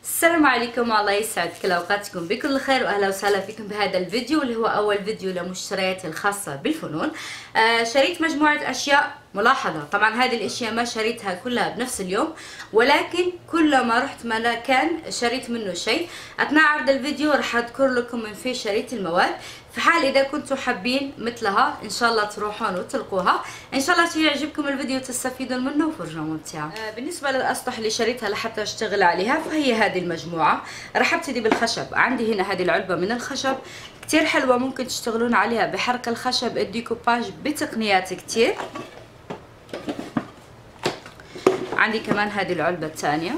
السلام عليكم، الله يسعد كل اوقاتكم بكل خير، واهلا وسهلا فيكم بهذا الفيديو اللي هو اول فيديو لمشترياتي الخاصه بالفنون. شريت مجموعه اشياء. ملاحظه طبعا هذه الاشياء ما شريتها كلها بنفس اليوم، ولكن كل ما رحت مكان شريت منه شيء. اثناء عرض الفيديو راح اذكر لكم من فين شريت المواد، في حال اذا كنتم حابين مثلها ان شاء الله تروحون وتلقوها. ان شاء الله يعجبكم الفيديو وتستفيدون منه وفرجه ممتعه. بالنسبه للاسطح اللي شريتها لحتى اشتغل عليها فهي هذه المجموعه. راح ابتدي بالخشب. عندي هنا هذه العلبه من الخشب كتير حلوه، ممكن تشتغلون عليها بحرق الخشب، الديكوباج بتقنيات كتير. عندي كمان هذه العلبه الثانيه.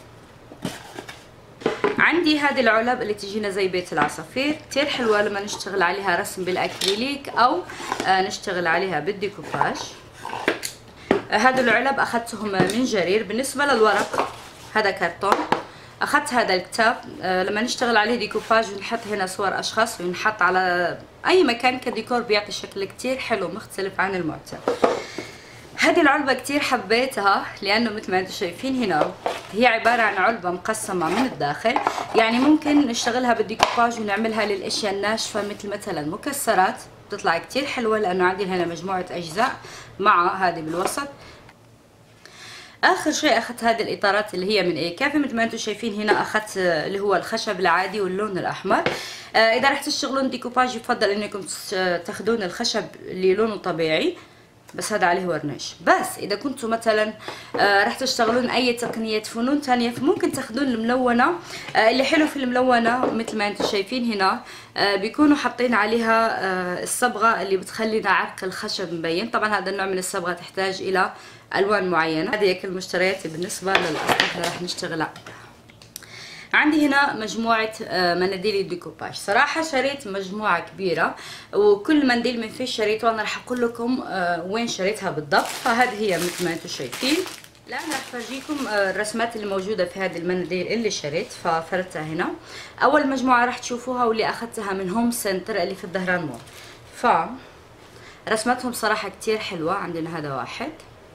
عندي هذه العلب اللي تجينا زي بيت العصافير، كتير حلوه لما نشتغل عليها رسم بالاكريليك او نشتغل عليها بالديكوباج. هذا العلب اخذتهم من جرير. بالنسبه للورق هذا كرتون، اخذت هذا الكتاب لما نشتغل عليه ديكوباج ونحط هنا صور اشخاص ونحط على اي مكان كديكور، بيعطي شكل كتير حلو مختلف عن المعتاد. هذه العلبة كتير حبيتها لأنه مثل ما انتم شايفين هنا هي عبارة عن علبة مقسمة من الداخل، يعني ممكن نشتغلها بالديكوباج ونعملها للأشياء الناشفة مثلا مكسرات، بتطلع كتير حلوة لأنه عندي هنا مجموعة أجزاء مع هذه بالوسط. آخر شيء أخذت هذه الإطارات اللي هي من إيكافي، مثل ما انتم شايفين هنا أخذت اللي هو الخشب العادي واللون الأحمر. إذا رح تشتغلون ديكوباج يفضل إنكم تاخذون الخشب اللي لونه طبيعي، بس هذا عليه ورنيش. بس اذا كنتوا مثلا راح تشتغلون اي تقنيه فنون ثانيه فممكن تاخذون الملونه. اللي حلو في الملونه مثل ما انتم شايفين هنا بيكونوا حاطين عليها الصبغه اللي بتخلينا عرق الخشب مبين. طبعا هذا النوع من الصبغه تحتاج الى الوان معينه. هذه كل مشترياتي بالنسبه للاسطح اللي راح نشتغل عليها. عندي هنا مجموعة مناديل الديكوباج. صراحة شريت مجموعة كبيرة وكل منديل من فيه شريته، وانا راح اقول لكم وين شريتها بالضبط. فهذه هي مثل ما انتم شايفين. الان راح افرجيكم الرسمات اللي موجودة في هذه المناديل اللي شريت، ففردتها هنا. اول مجموعة راح تشوفوها واللي اخذتها من هوم سنتر اللي في الدهران مول، فرسمتهم صراحة كتير حلوة. عندنا هذا واحد.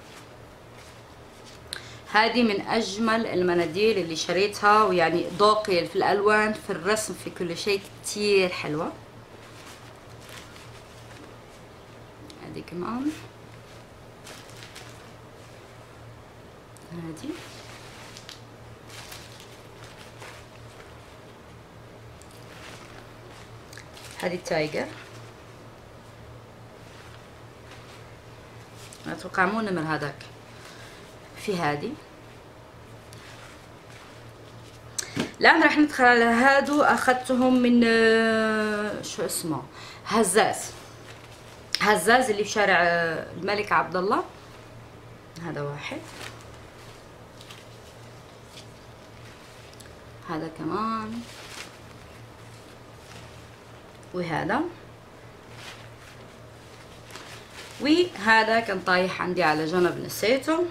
هذه من اجمل المناديل اللي شريتها، ويعني ذوقي في الالوان في الرسم في كل شيء كتير حلوه. هذه كمان. هذه التايجر. اتوقع مو نمر هذاك. في هذه. الان راح ندخل على هادو. اخذتهم من شو اسمه، هزاز اللي في شارع الملك عبد الله. هذا واحد. هذا كمان. وهذا كان طايح عندي على جنب نسيته.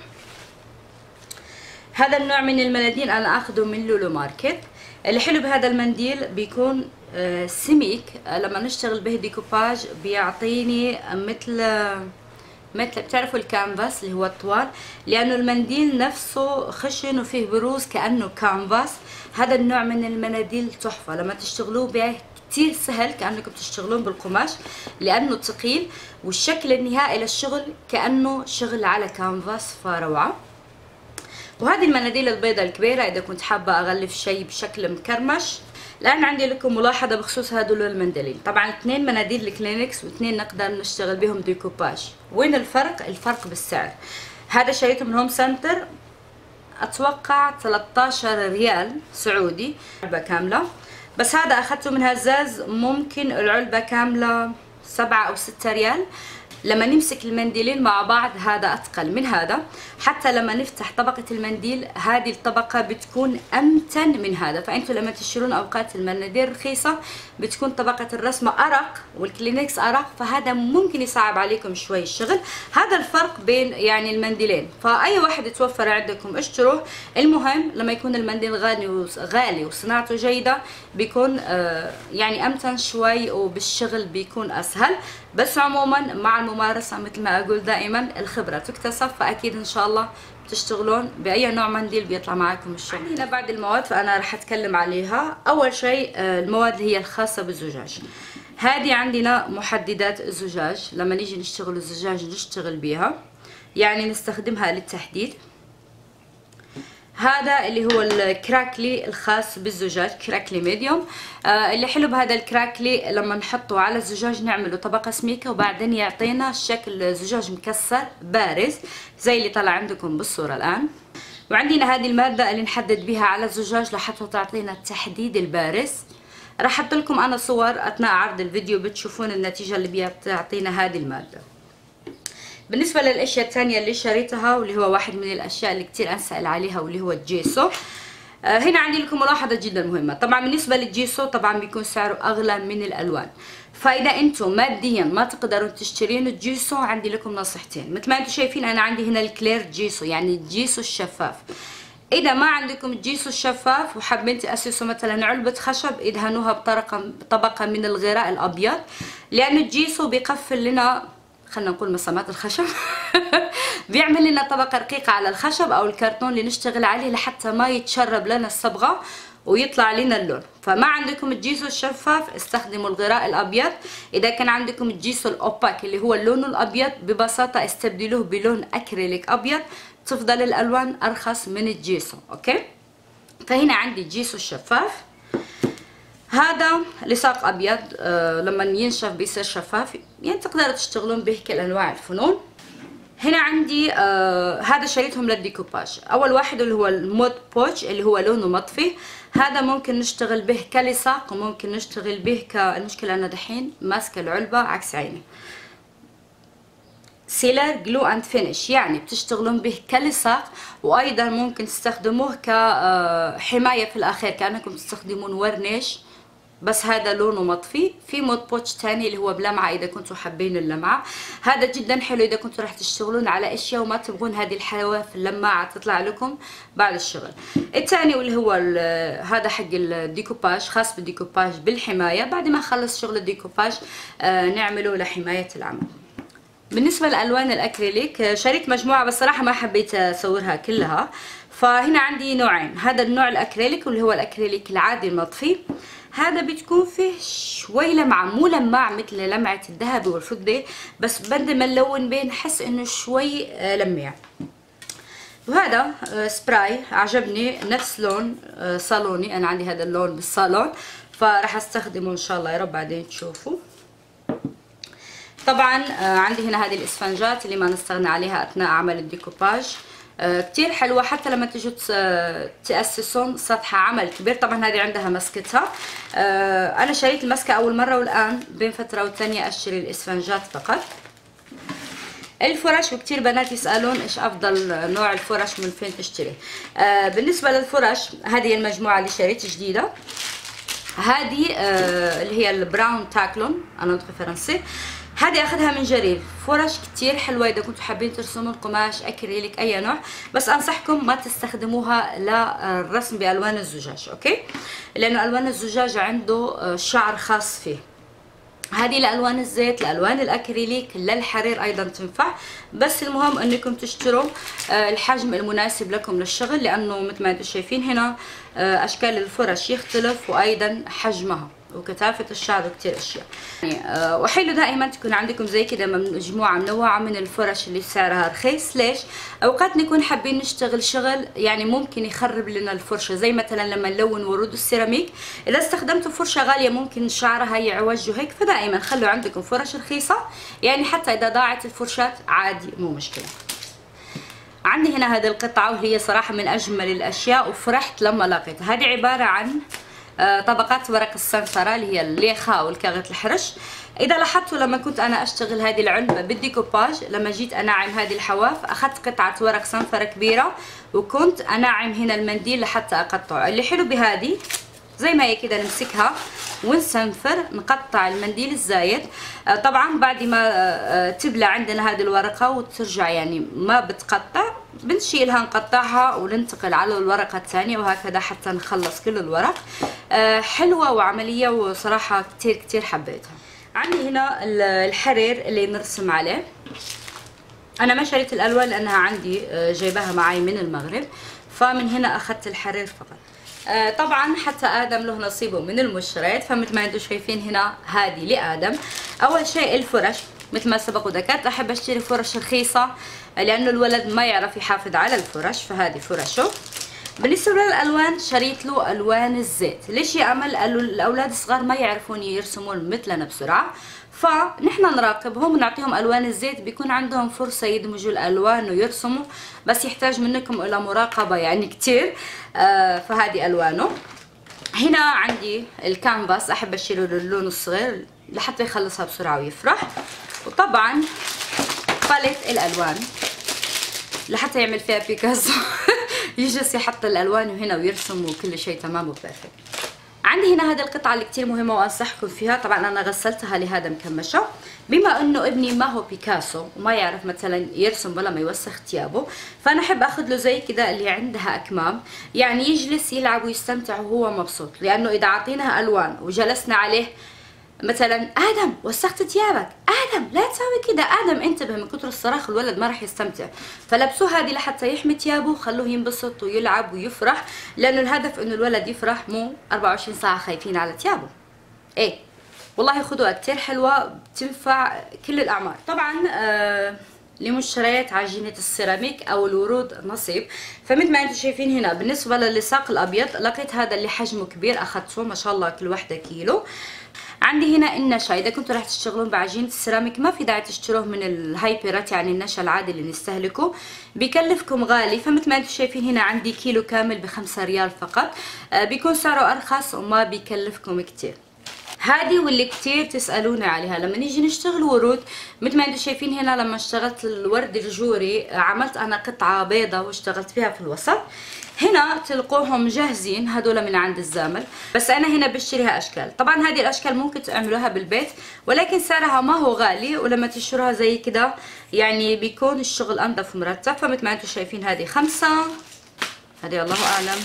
هذا النوع من المناديل انا اخذه من لولو ماركت. اللي حلو بهذا المنديل بيكون سميك، لما نشتغل به ديكوباج بيعطيني مثل بتعرفوا الكانفاس اللي هو الطوال، لانه المنديل نفسه خشن وفيه بروز كانه كانفاس. هذا النوع من المناديل تحفه، لما تشتغلوه به كتير سهل كأنكم تشتغلون بالقماش لأنه ثقيل، والشكل النهائي للشغل كأنه شغل على كانفاس، فروعة. وهذه المناديل البيضاء الكبيرة إذا كنت حابة أغلف شيء بشكل مكرمش. الآن عندي لكم ملاحظة بخصوص هذول المنديلين. طبعا 2 مناديل الكلينكس و2 نقدر نشتغل بهم ديكوباج. وين الفرق؟ الفرق بالسعر. هذا شريته من هوم سنتر أتوقع 13 ريال سعودي علبة كاملة، بس هذا أخذته من هزاز ممكن العلبة كاملة 7 أو 6 ريال. لما نمسك المنديلين مع بعض هذا أثقل من هذا، حتى لما نفتح طبقة المنديل هذه الطبقة بتكون أمتن من هذا. فأنتوا لما تشترون أوقات المناديل رخيصة بتكون طبقة الرسمة أرق والكلينكس أرق، فهذا ممكن يصعب عليكم شوي الشغل. هذا الفرق بين يعني المنديلين، فأي واحد يتوفر عندكم اشتروه. المهم لما يكون المنديل غالي وصناعته جيدة بيكون يعني أمتن شوي وبالشغل بيكون أسهل. بس عموما مع الممارسة مثل ما اقول دائما الخبرة تكتسب، فاكيد ان شاء الله تشتغلون باي نوع منديل بيطلع معاكم الشغل. هنا بعد المواد فانا راح اتكلم عليها. اول شيء المواد اللي هي الخاصة بالزجاج. هذه عندنا محددات الزجاج، لما نيجي نشتغل الزجاج نشتغل بيها، يعني نستخدمها للتحديد. هذا اللي هو الكراكلي الخاص بالزجاج، كراكلي ميديوم. اللي حلو بهذا الكراكلي لما نحطه على الزجاج نعمله طبقة سميكة وبعدين يعطينا شكل زجاج مكسر بارز زي اللي طلع عندكم بالصورة الآن. وعندنا هذه المادة اللي نحدد بها على الزجاج لحتى تعطينا التحديد البارز. راح احط لكم انا صور اثناء عرض الفيديو بتشوفون النتيجة اللي بتعطينا هذه المادة. بالنسبة للاشياء الثانية اللي شريتها واللي هو واحد من الاشياء اللي كتير انسأل عليها واللي هو الجيسو. هنا عندي لكم ملاحظة جدا مهمة. طبعا بالنسبة للجيسو طبعا بيكون سعره اغلى من الالوان، فاذا انتم ماديا ما تقدروا تشترين الجيسو عندي لكم نصيحتين. مثل ما انتم شايفين انا عندي هنا الكلير جيسو، يعني الجيسو الشفاف. اذا ما عندكم الجيسو الشفاف وحابين تاسسوا مثلا علبة خشب ادهنوها بطبقة من الغراء الابيض، لان الجيسو بيقفل لنا خلينا نقول مسامات الخشب بيعمل لنا طبقة رقيقة على الخشب او الكرتون اللي نشتغل عليه لحتى ما يتشرب لنا الصبغة ويطلع لنا اللون. فما عندكم الجيسو الشفاف استخدموا الغراء الابيض. اذا كان عندكم الجيسو الاوباك اللي هو اللون الابيض ببساطة استبدلوه بلون اكريليك ابيض، تفضل الالوان ارخص من الجيسو. اوكي، فهنا عندي الجيسو الشفاف. هذا لصاق ابيض لما ينشف بيصير شفاف، يعني تقدروا تشتغلون به كل انواع الفنون. هنا عندي هذا شريتهم للديكوباج. اول واحد اللي هو المود بوتش اللي هو لونه مطفي، هذا ممكن نشتغل به كلصاق وممكن نشتغل به المشكله انا دحين ماسكه العلبه عكس عيني. سيلر جلو اند فينيش، يعني بتشتغلون به كلصاق وايضا ممكن تستخدموه كحمايه في الاخير كانكم تستخدمون ورنيش، بس هذا لونه مطفي. في مود بوتش تاني اللي هو بلمعه اذا كنتوا حابين اللمعه، هذا جدا حلو اذا كنتوا راح تشتغلون على اشياء وما تبغون هذه الحلاوه في اللماعه تطلع لكم بعد الشغل. الثاني واللي هو هذا حق الديكوباج، خاص بالديكوباج بالحمايه، بعد ما نخلص شغل الديكوباج نعمله لحمايه العمل. بالنسبه لالوان الاكريليك شريت مجموعه بس صراحه ما حبيت اصورها كلها، فهنا عندي نوعين. هذا النوع الاكريليك واللي هو الاكريليك العادي المطفي، هذا بتكون فيه شوي لمعه، مو لماع مثل لمعه الذهب والفضه، بس بدل ما نلون بين نحس انه شوي لميع. وهذا سبراي عجبني نفس لون صالوني، انا عندي هذا اللون بالصالون فراح استخدمه ان شاء الله يا رب بعدين تشوفوا. طبعا عندي هنا هذه الاسفنجات اللي ما نستغنى عليها اثناء عمل الديكوباج، كتير حلوة حتى لما تجوا تأسسون سطح عمل كبير. طبعا هذه عندها مسكتها، انا شريت المسكة اول مرة والان بين فترة والتانية اشتري الاسفنجات فقط. الفرش، وكتير بنات يسألون ايش افضل نوع الفرش من فين تشتري. بالنسبة للفرش هذه المجموعة اللي شريت جديدة، هذه اللي هي البراون تاكلون، انا نطقي فرنسي. هذه اخذها من جرير، فرش كتير حلوه اذا كنتوا حابين ترسمون قماش اكريليك اي نوع، بس انصحكم ما تستخدموها للرسم بالوان الزجاج. اوكي، لانه الوان الزجاج عنده شعر خاص فيه. هذه لالوان الزيت، لالوان الاكريليك، للحرير ايضا تنفع، بس المهم انكم تشتروا الحجم المناسب لكم للشغل، لانه مثل ما انتم شايفين هنا اشكال الفرش يختلف وايضا حجمها وكثافة الشعر وكتير اشياء. يعني وحلو دائما تكون عندكم زي كده مجموعة منوعة من الفرش اللي سعرها رخيص. ليش؟ اوقات نكون حابين نشتغل شغل يعني ممكن يخرب لنا الفرشة، زي مثلا لما نلون ورود السيراميك اذا استخدمتوا فرشة غالية ممكن شعرها يعوج وهيك، فدائما خلوا عندكم فرش رخيصة، يعني حتى اذا ضاعت الفرشات عادي مو مشكلة. عندي هنا هذه القطعة وهي صراحة من اجمل الاشياء وفرحت لما لقيتها. هذه عبارة عن طبقات ورق الصنفرة اللي هي الليخة او الكاغط الحرش. اذا لاحظتوا لما كنت انا اشتغل هذه العلبة بالديكوباج، لما جيت انعم هذه الحواف اخذت قطعة ورق صنفرة كبيرة وكنت انعم هنا المنديل لحتى اقطعه. اللي حلو بهذه زي ما هي كده نمسكها ونسنفر نقطع المنديل الزايد. طبعا بعد ما تبلى عندنا هذه الورقة وترجع يعني ما بتقطع بنشيلها نقطعها وننتقل على الورقة الثانية وهكذا حتى نخلص كل الورق. حلوة وعملية وصراحة كتير حبيتها. عندي هنا الحرير اللي نرسم عليه. انا ما شريت الالوان لانها عندي جايباها معي من المغرب، فمن هنا اخذت الحرير فقط. طبعا حتى ادم له نصيبه من المشتريات، فمثل ما انتم شايفين هنا هذه لادم. اول شيء الفرش، مثل ما سبق وذكرت احب اشتري فرش رخيصه لانه الولد ما يعرف يحافظ على الفرش، فهذه فرشه. بالنسبه للالوان شريت له الوان الزيت. ليش يا امل؟ قالوا الاولاد الصغار ما يعرفون يرسمون مثلنا بسرعه، فنحن نراقبهم ونعطيهم الوان الزيت، بيكون عندهم فرصه يدمجوا الالوان ويرسموا، بس يحتاج منكم الى مراقبه يعني كتير. فهذه الوانه. هنا عندي الكانفاس، احب اشيله للون الصغير لحتى يخلصها بسرعه ويفرح. وطبعا باليت الالوان لحتى يعمل فيها بيكاسو يجلس يحط الالوان وهنا ويرسم وكل شيء تمام وبيرفكت. عندي هنا هذه القطعه اللي كتير مهمه وانصحكم فيها. طبعا انا غسلتها لهذا مكمشه، بما انه ابني ما هو بيكاسو وما يعرف مثلا يرسم ولا ما يوسخ ثيابه، فانا احب اخذ له زي كده اللي عندها اكمام، يعني يجلس يلعب ويستمتع وهو مبسوط. لانه اذا عطيناه الوان وجلسنا عليه مثلا ادم وسخت ثيابك، ادم لا تسوي كده، ادم انتبه، من كتر الصراخ الولد ما راح يستمتع. فلبسوه هذه لحتى يحمي ثيابه وخلوه ينبسط ويلعب ويفرح، لانه الهدف انه الولد يفرح، مو 24 ساعه خايفين على ثيابه. ايه والله خذوها كتير حلوه، بتنفع كل الاعمار. طبعا لمشتريات عجينه السيراميك او الورود نصيب. فمثل ما انتم شايفين هنا بالنسبه للساق الابيض لقيت هذا اللي حجمه كبير، اخذته ما شاء الله كل وحده كيلو. عندي هنا النشا، اذا كنتوا راح تشتغلون بعجينه السيراميك ما في داعي تشتروه من الهايبرات، يعني النشا العادي اللي نستهلكه بيكلفكم غالي. فمثل ما انتم شايفين هنا عندي كيلو كامل ب5 ريال فقط، بيكون سعره ارخص وما بيكلفكم كتير. هذه واللي كتير تسألوني عليها لما نيجي نشتغل ورود، مثل ما انتم شايفين هنا لما اشتغلت الورد الجوري عملت انا قطعة بيضة واشتغلت فيها في الوسط. هنا تلقوهم جاهزين، هذول من عند الزامل، بس انا هنا بشتريها اشكال. طبعا هذه الاشكال ممكن تعملوها بالبيت ولكن سعرها ما هو غالي، ولما تشتروها زي كده يعني بيكون الشغل انظف ومرتب. فمثل ما انتم شايفين هذه 5، هذه الله اعلم،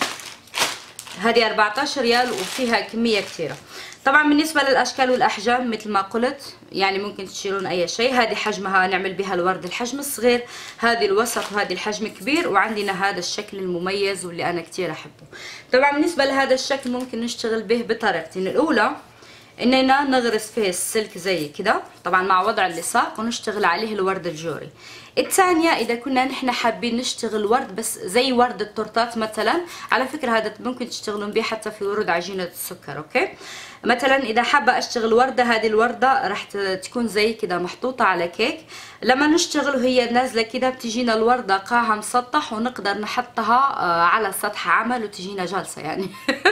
هذه 14 ريال وفيها كمية كثيرة. طبعا بالنسبة للأشكال والأحجام مثل ما قلت يعني ممكن تشيلون أي شيء. هذه حجمها نعمل بها الورد الحجم الصغير، هذه الوسط وهذه الحجم كبير، وعندنا هذا الشكل المميز واللي أنا كثير أحبه. طبعا بالنسبة لهذا الشكل ممكن نشتغل به بطريقتين. الأولى إننا نغرس فيه السلك زي كده طبعا مع وضع اللصاق ونشتغل عليه الورد الجوري. الثانية إذا كنا نحن حابين نشتغل ورد بس زي ورد التورتات مثلا، على فكرة هذا ممكن تشتغلون به حتى في ورود عجينة السكر. أوكي، مثلا إذا حابة أشتغل وردة، هذه الوردة راح تكون زي كده محطوطة على كيك، لما نشتغل وهي نازلة كده بتجينا الوردة قاعها مسطح ونقدر نحطها على سطح عمل وتجينا جالسة يعني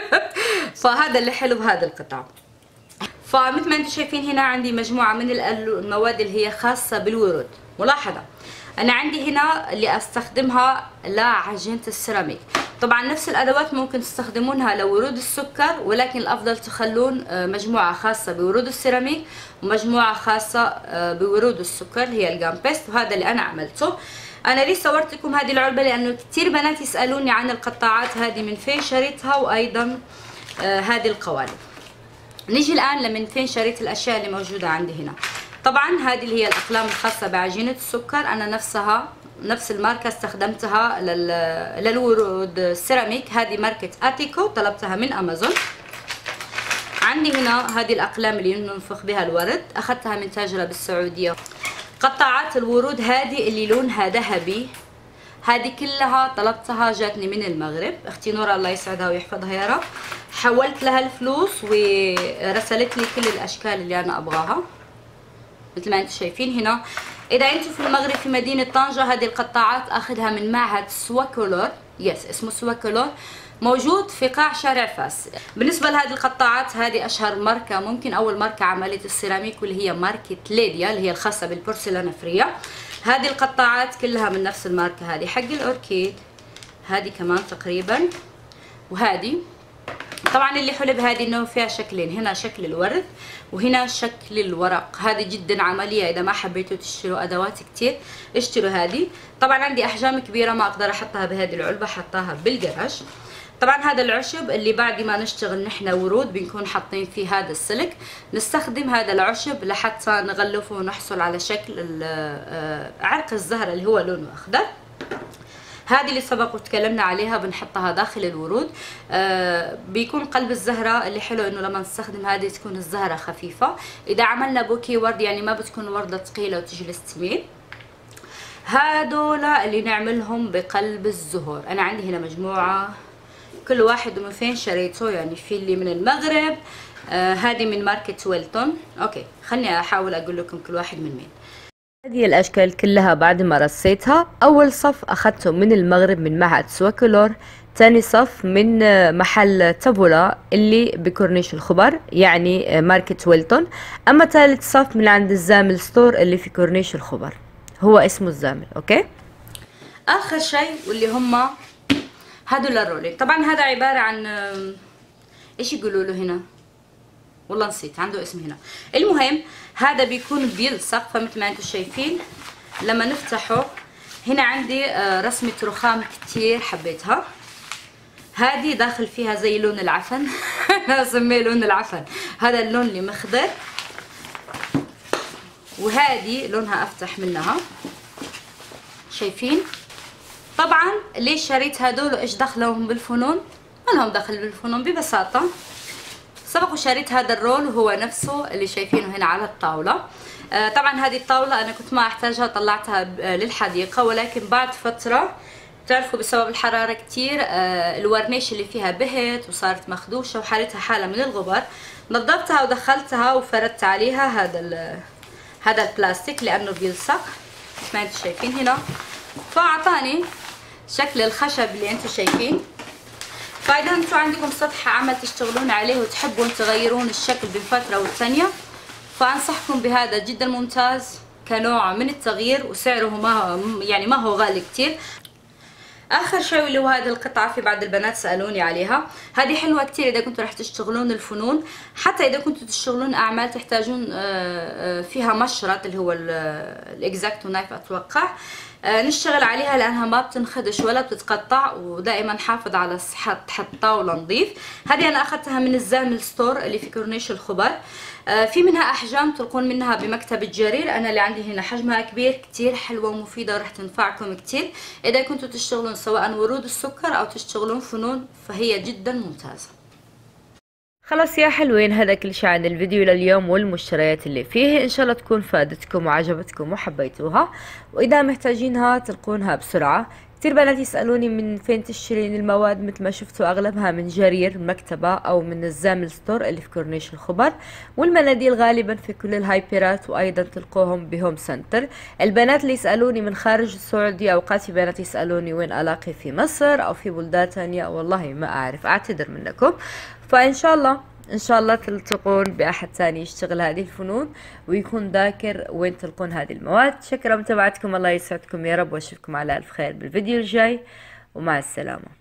فهذا اللي حلو بهذه القطعة. فمثل ما انتم شايفين هنا عندي مجموعة من المواد اللي هي خاصة بالورود. ملاحظة انا عندي هنا اللي استخدمها لعجينة السيراميك، طبعا نفس الادوات ممكن تستخدمونها لورود السكر، ولكن الافضل تخلون مجموعة خاصة بورود السيراميك ومجموعة خاصة بورود السكر هي الجامبست، وهذا اللي انا عملته. انا ليه صورت لكم هذه العلبة؟ لانه كثير بنات يسألوني عن القطاعات هذه من فين شريتها، وايضا هذه القوالب. نيجي الان لمن فين شريت الاشياء اللي موجوده عندي هنا. طبعا هذه اللي هي الاقلام الخاصه بعجينه السكر، انا نفس الماركه استخدمتها للورود السيراميك، هذه ماركه اتيكو طلبتها من امازون. عندي هنا هذه الاقلام اللي ننفخ بها الورد، اخذتها من تاجره بالسعوديه. قطاعات الورود هذه اللي لونها ذهبي، هذه كلها طلبتها جاتني من المغرب، اختي نورا الله يسعدها ويحفظها يا رب، حولت لها الفلوس ورسلت لي كل الاشكال اللي انا ابغاها مثل ما انتم شايفين هنا. اذا انتم في المغرب في مدينه طنجه، هذه القطاعات اخذها من معهد سواكولور، اسمه سواكولور، موجود في قاع شارع فاس. بالنسبه لهذه القطاعات هذه اشهر ماركه، ممكن اول ماركه عملت السيراميك، واللي هي ماركه ليديا اللي هي الخاصه بالبورسلانفريه. هذه القطاعات كلها من نفس الماركه، هذه حق الاوركيد، هذه كمان تقريبا، وهذه طبعا اللي حلو بهذه انه فيها شكلين، هنا شكل الورد وهنا شكل الورق. هذه جدا عمليه، اذا ما حبيتوا تشتروا ادوات كتير اشتروا هذه. طبعا عندي احجام كبيره ما اقدر احطها بهذه العلبه، حطاها بالجراج. طبعا هذا العشب اللي بعد ما نشتغل نحن ورود بنكون حاطين فيه هذا السلك، نستخدم هذا العشب لحتى نغلفه ونحصل على شكل عرق الزهرة اللي هو لونه أخضر. هذه اللي سبق وتكلمنا عليها بنحطها داخل الورود. بيكون قلب الزهرة اللي حلو انه لما نستخدم هذه تكون الزهرة خفيفة. اذا عملنا بوكي ورد يعني ما بتكون وردة ثقيلة وتجلس تميل. هذول اللي نعملهم بقلب الزهور. انا عندي هنا مجموعة، كل واحد من فين شريته، يعني في اللي من المغرب، هذه من ماركة ويلتون. اوكي خلني احاول اقول لكم كل واحد من مين. هذه الأشكال كلها بعد ما رصيتها، أول صف أخذته من المغرب من معهد سواكولور، تاني صف من محل تابولا اللي بكورنيش الخبر يعني ماركة ويلتون، أما ثالث صف من عند الزامل ستور اللي في كورنيش الخبر، هو اسمه الزامل. أوكي، آخر شيء واللي هم هدول الرولين. طبعا هذا عبارة عن ايش يقولوا له هنا، والله نسيت، عنده اسم هنا. المهم هذا بيكون بيلصق، فمثل ما انتم شايفين لما نفتحه هنا عندي رسمة رخام كتير حبيتها. هذه داخل فيها زي لون العفن انا اسميه لون العفن، هذا اللون اللي مخضر، وهذه لونها افتح منها، شايفين؟ طبعا ليش شريت هدول وايش دخلهم بالفنون؟ ما لهم دخل بالفنون، ببساطة سبق وشريت هذا الرول وهو نفسه اللي شايفينه هنا على الطاولة. طبعا هذه الطاولة انا كنت ما احتاجها، طلعتها للحديقة، ولكن بعد فترة بتعرفوا بسبب الحرارة كتير الورنيش اللي فيها بهت وصارت مخدوشة وحالتها حالة من الغبار، نظفتها ودخلتها وفردت عليها هذا البلاستيك لانه بيلصق مثل ما انتم شايفين هنا، فاعطاني شكل الخشب اللي انتم شايفين. فاذا انتم عندكم سطح عمل تشتغلون عليه وتحبون تغيرون الشكل بين فتره والثانيه، فانصحكم بهذا، جدا ممتاز كنوع من التغيير، وسعره ما هو غالي كتير. اخر شيء اللي هو هذه القطعه، في بعض البنات سالوني عليها، هذه حلوه كتير اذا كنتوا رح تشتغلون الفنون، حتى اذا كنتوا تشتغلون اعمال تحتاجون فيها مشرط اللي هو الاكزاكتو نايف اتوقع، نشتغل عليها لانها ما بتنخدش ولا بتتقطع، ودائما حافظ على صحة الطاولة نظيف. هذه انا اخذتها من الزامل ستور اللي في كورنيش الخبر. في منها احجام تلقون منها بمكتب الجرير، انا اللي عندي هنا حجمها كبير، كتير حلوة ومفيدة ورح تنفعكم كتير اذا كنتوا تشتغلون سواء ورود السكر او تشتغلون فنون، فهي جدا ممتازة. خلاص يا حلوين، هذا كل شيء عن الفيديو لليوم والمشتريات اللي فيه، ان شاء الله تكون فادتكم وعجبتكم وحبيتوها، واذا محتاجينها تلقونها بسرعة. كتير بنات يسألوني من فين تشترين المواد، مثل ما شفتوا اغلبها من جرير مكتبة او من الزامل ستور اللي في كورنيش الخبر، والمناديل غالبا في كل الهايبرات، وايضا تلقوهم بهوم سنتر. البنات اللي يسألوني من خارج السعودية، اوقات في بنات يسألوني وين الاقي في مصر او في بلدان تانية، والله ما اعرف، اعتذر منكم. فان شاء الله تلتقون باحد ثاني يشتغل هذه الفنون ويكون ذاكر وين تلقون هذه المواد. شكرا لمتابعتكم، الله يسعدكم يا رب، واشوفكم على الف خير بالفيديو الجاي، ومع السلامة.